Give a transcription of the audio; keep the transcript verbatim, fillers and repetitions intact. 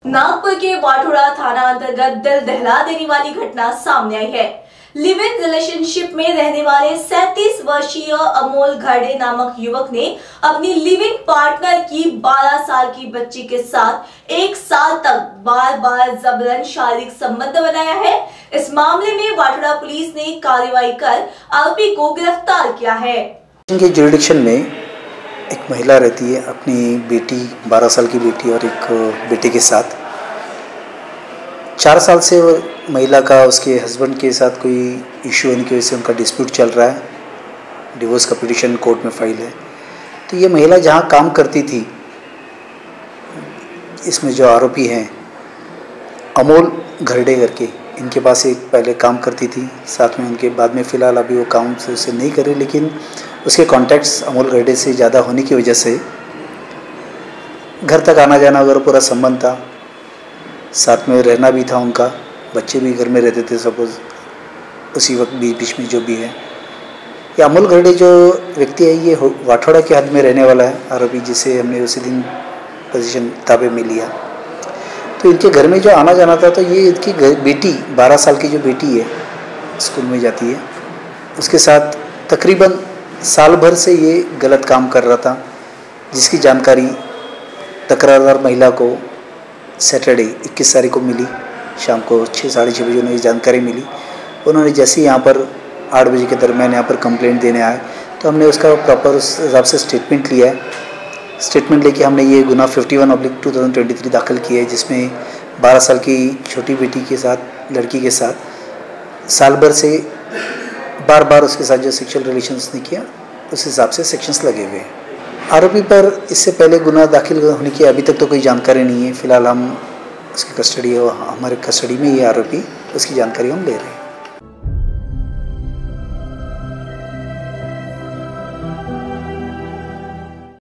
नागपुर के वाठोड़ा थाना अंतर्गत दिल दहला देने वाली घटना सामने आई है। लिव इन रिलेशनशिप में रहने वाले सैंतीस वर्षीय अमोल घरडे नामक युवक ने अपनी लिव इन पार्टनर की बारह साल की बच्ची के साथ एक साल तक बार बार जबरन शारीरिक संबंध बनाया है। इस मामले में वाठोड़ा पुलिस ने कार्रवाई कर आरोपी को गिरफ्तार किया है। इनके जुरिडिक्शन में एक महिला रहती है, अपनी बेटी बारह साल की बेटी और एक बेटे के साथ। चार साल से वो महिला का उसके हस्बैंड के साथ कोई इशू होने की वजह से उनका डिस्प्यूट चल रहा है। डिवोर्स का पिटीशन कोर्ट में फाइल है। तो ये महिला जहाँ काम करती थी, इसमें जो आरोपी हैं अमोल घरडे करके, इनके पास एक पहले काम करती थी साथ में उनके। बाद में फ़िलहाल अभी वो काम से उसे नहीं करे, लेकिन उसके कॉन्टैक्ट्स अमोल घरडे से ज़्यादा होने की वजह से घर तक आना जाना वगैरह पूरा संबंध था। साथ में रहना भी था उनका, बच्चे भी घर में रहते थे सपोज उसी वक्त बीच बीच में जो भी है। ये अमोल घरडे जो व्यक्ति है ये वाठोड़ा के हद में रहने वाला है आरोपी, जिसे हमने उसी दिन पोजीशन ताबे में लिया। तो इनके घर में जो आना जाना था, तो ये इनकी बेटी बारह साल की जो बेटी है स्कूल में जाती है, उसके साथ तकरीबन साल भर से ये गलत काम कर रहा था, जिसकी जानकारी तकरारदार महिला को सैटरडे इक्कीस तारीख को मिली। शाम को छः साढ़े छः बजे उन्हें ये जानकारी मिली। उन्होंने जैसे ही यहाँ पर आठ बजे के दरमियान यहाँ पर कंप्लेंट देने आए, तो हमने उसका प्रॉपर उस हिसाब से स्टेटमेंट लिया है। स्टेटमेंट लेके हमने ये गुना fifty one oblique two thousand twenty three दाखिल किया है, जिसमें बारह साल की छोटी बेटी के साथ, लड़की के साथ साल भर से बार बार उसके साथ जो सेक्सुअल रिलेशंस ने किया, उस हिसाब से सेक्शंस लगे हुए हैं। आरोपी पर इससे पहले गुना दाखिल होने की अभी तक तो कोई जानकारी नहीं है। फ़िलहाल हम उसकी कस्टडी, हमारे कस्टडी में ये आरोपी, उसकी जानकारी हम ले रहे हैं।